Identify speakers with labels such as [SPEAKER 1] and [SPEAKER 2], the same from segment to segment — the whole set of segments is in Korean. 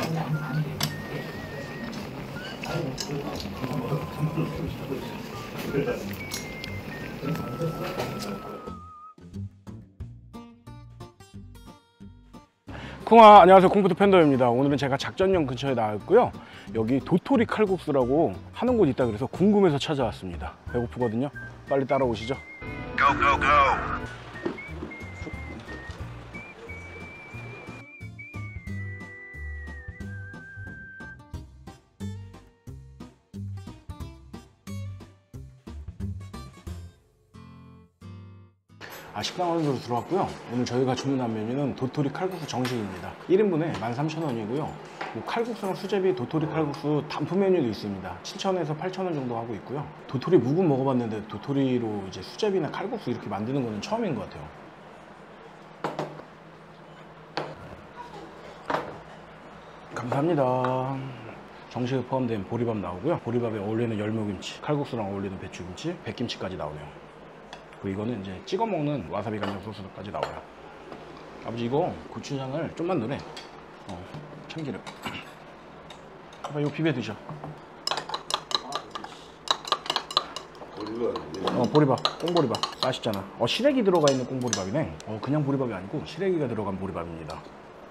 [SPEAKER 1] 쿵아, 안녕하세요. 콩푸드 팬더입니다. 오늘은 제가 작전령 근처에 나와 있고요. 여기 도토리 칼국수라고 하는 곳이 있다 그래서 궁금해서 찾아왔습니다. 배고프거든요. 빨리 따라오시죠. Go, go, go. 식당 안으로 들어왔고요. 오늘 저희가 주문한 메뉴는 도토리 칼국수 정식입니다. 1인분에 13,000원이고요. 뭐 칼국수랑 수제비, 도토리 칼국수 단품 메뉴도 있습니다. 7,000원에서 8,000원 정도 하고 있고요. 도토리 묵은 먹어봤는데 도토리로 이제 수제비나 칼국수 이렇게 만드는 거는 처음인 것 같아요. 감사합니다. 정식에 포함된 보리밥 나오고요. 보리밥에 어울리는 열무김치, 칼국수랑 어울리는 배추김치, 백김치까지 나오네요. 그리고 이거는 이제 찍어 먹는 와사비 간장 소스까지 나와요. 아버지 이거 고추장을 좀만 넣으래. 참기름. 아빠 이거 비벼 드셔. 보리밥, 꽁보리밥 맛있잖아. 시래기 들어가 있는 꽁보리밥이네. 그냥 보리밥이 아니고 시래기가 들어간 보리밥입니다.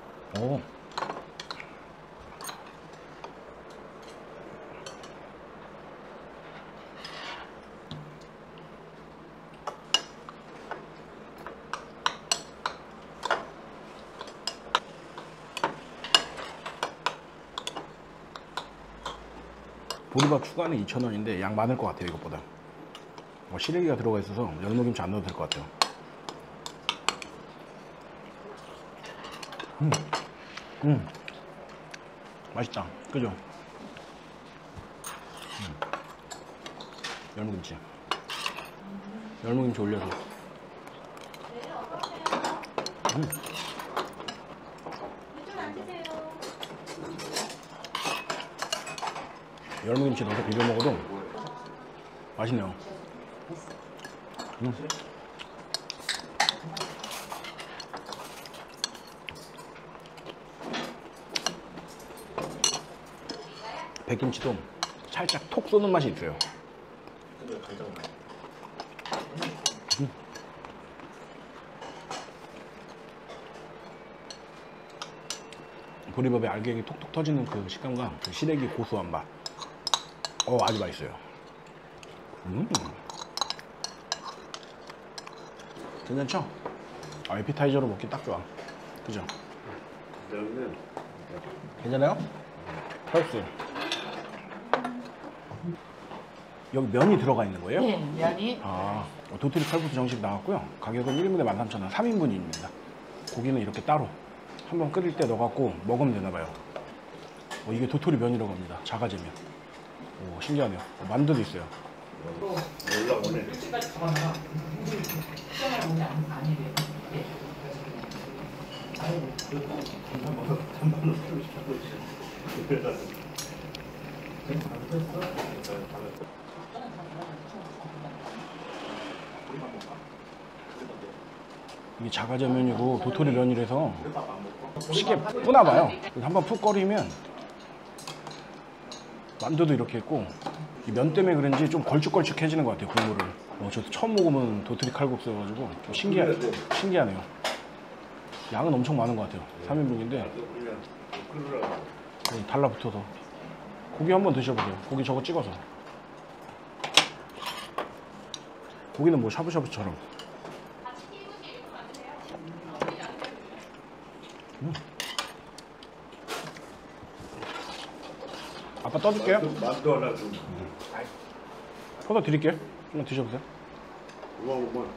[SPEAKER 1] 보리밥 추가는 2,000원인데 양 많을 것 같아요. 이것보다 시래기가 들어가 있어서 열무김치 안 넣어도 될 것 같아요. 맛있다, 그죠? 열무김치 올려서 열무김치 넣어서 비벼 먹어도 맛있네요. 백김치도 살짝 톡 쏘는 맛이 있어요. 보리밥에 알갱이 톡톡 터지는 그 식감과 그 시래기 고소한 맛, 아주 맛있어요. 괜찮죠? 에피타이저로 먹기 딱 좋아. 그죠? 괜찮아요? 펄스. 여기 면이 들어가 있는 거예요?
[SPEAKER 2] 네, 면이.
[SPEAKER 1] 도토리 칼국수 정식 나왔고요. 가격은 1인분에 13,000원, 3인분입니다. 고기는 이렇게 따로 한번 끓일 때 넣어갖고 먹으면 되나봐요. 이게 도토리 면이라고 합니다. 자가제면. 신기하네요. 만두도 있어요.
[SPEAKER 3] 올라오네.
[SPEAKER 1] 이게 자가제면이고 도토리 면이라서 쉽게 뿌나봐요. 한번 푹 끓이면 만두도 이렇게 있고, 이 면 때문에 그런지 좀 걸쭉걸쭉해지는 것 같아요, 국물을. 저도 처음 먹으면 도토리 칼국수여가지고 좀 신기하네요. 양은 엄청 많은 것 같아요. 3인분인데 달라붙어서. 고기 한번 드셔보세요. 고기 저거 찍어서. 고기는 뭐 샤브샤브처럼. 아빠 떠줄게요.
[SPEAKER 3] 만두 하나 좀.
[SPEAKER 1] 퍼다 드릴게요. 한번 드셔보세요.
[SPEAKER 3] 우와.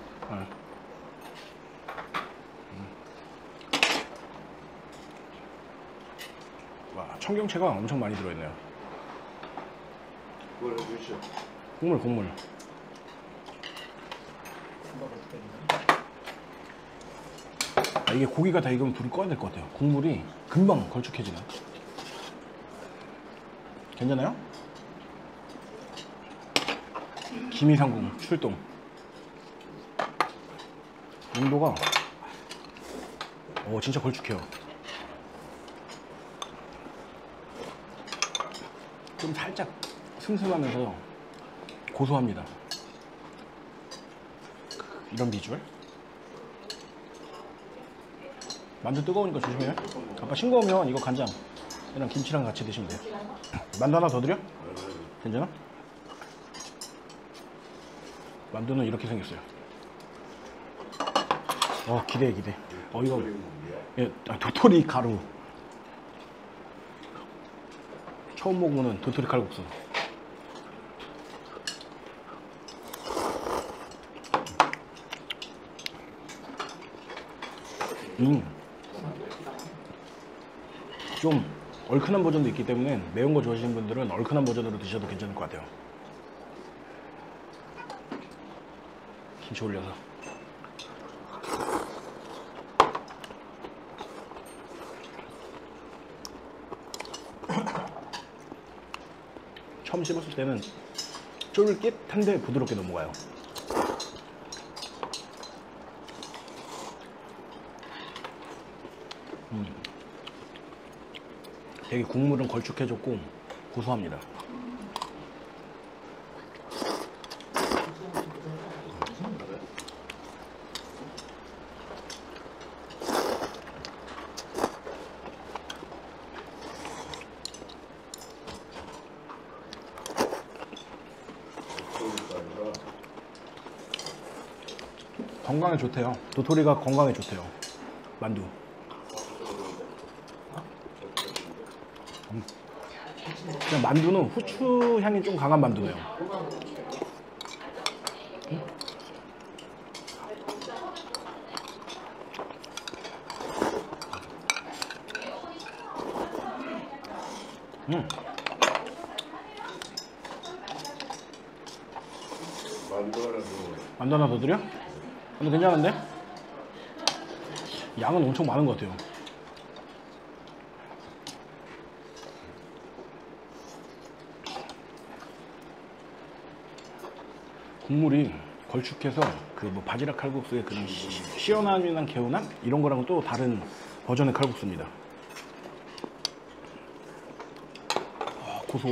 [SPEAKER 1] 와, 청경채가 엄청 많이 들어있네요.
[SPEAKER 3] 그걸 해주시오.
[SPEAKER 1] 국물. 이게 고기가 다 익으면 불을 꺼야 될 것 같아요. 국물이 금방 걸쭉해지네. 괜찮아요? 김이상궁 출동. 온도가 진짜 걸쭉해요. 좀 살짝 슴슴하면서 고소합니다. 이런 비주얼. 만두 뜨거우니까 조심해요. 아빠 싱거우면 이거 간장 이랑 김치랑 같이 드시면 돼요. 만두 하나 더 드려? 괜찮아? 만두는 이렇게 생겼어요. 기대해. 이거 도토리 가루. 처음 먹어보는 도토리 칼국수. 좀 얼큰한 버전도 있기 때문에 매운 거 좋아하시는 분들은 얼큰한 버전으로 드셔도 괜찮을 것 같아요. 김치 올려서. 처음 씹었을 때는 쫄깃한데 부드럽게 넘어가요. 되게 국물은 걸쭉해졌고 고소합니다. 건강에 좋대요. 도토리가 건강에 좋대요. 만두. 그냥 만두는 후추 향이 좀 강한 만두네요. 만두 하나 더 드려? 만두 괜찮은데? 양은 엄청 많은 것 같아요. 국물이 걸쭉해서 그 뭐 바지락 칼국수의 그런 시원함이나 개운함? 이런 거랑은 또 다른 버전의 칼국수입니다. 고소.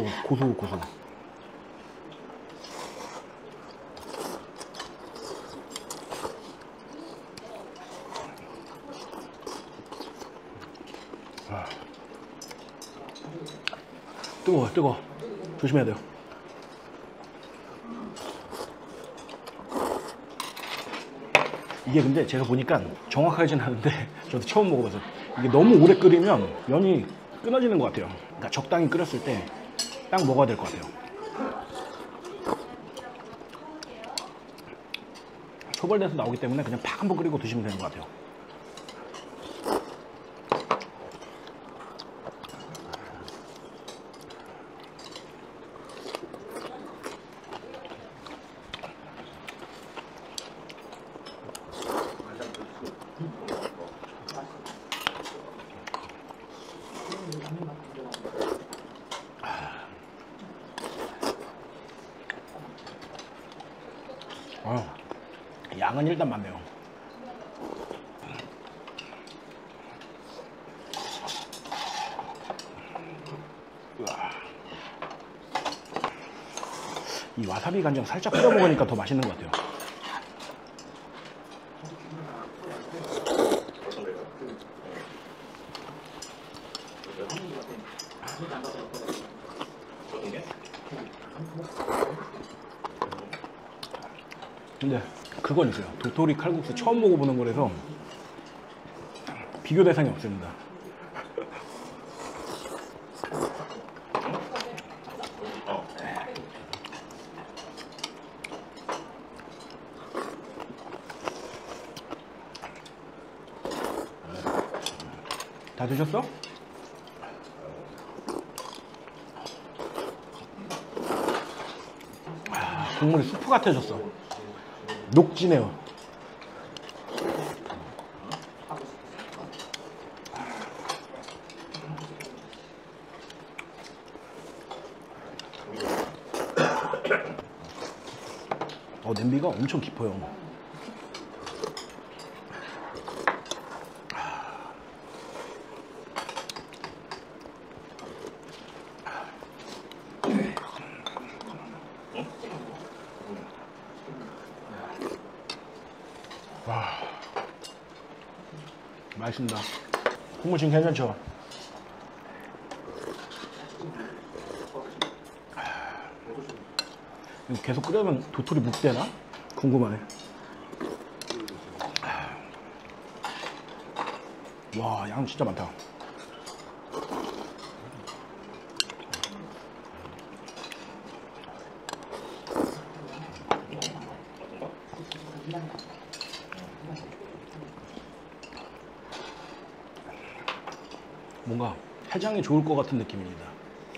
[SPEAKER 1] 뜨거워. 조심해야 돼요. 이게 근데 제가 보니까 정확하진 않은데 저도 처음 먹어봐서 이게 너무 오래 끓이면 면이 끊어지는 것 같아요. 그러니까 적당히 끓였을 때 딱 먹어야 될 것 같아요. 초벌돼서 나오기 때문에 그냥 팍 한번 끓이고 드시면 되는 것 같아요. 양은 일단 많네요. 이 와사비 간장 살짝 뿌려 먹으니까 더 맛있는 것 같아요. 근데 그건 있어요. 도토리 칼국수 처음 먹어보는 거라서 비교 대상이 없습니다. 다 드셨어? 국물이 수프 같아졌어. 녹진해요. 냄비가 엄청 깊어요. 맛있습니다. 국물 지금 괜찮죠? 이거 계속 끓여면 도토리 묵 되나? 궁금하네. 와, 양 진짜 많다. 뭔가 해장이 좋을 것 같은 느낌입니다.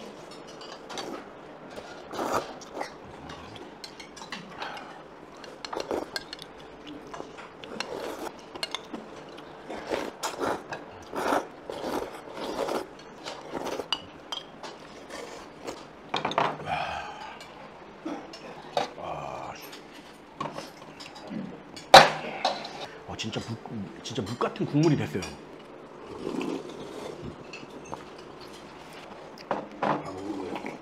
[SPEAKER 1] 진짜 묵 같은 국물이 됐어요.
[SPEAKER 3] 다 먹는 거야.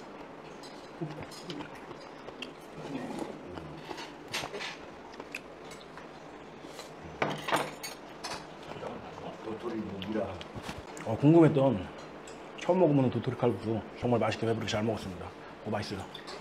[SPEAKER 3] 도토리 무기라.
[SPEAKER 1] 궁금했던 처음 먹어보는 도토리 칼국수 정말 맛있게 배부르게 잘 먹었습니다. 맛있어요.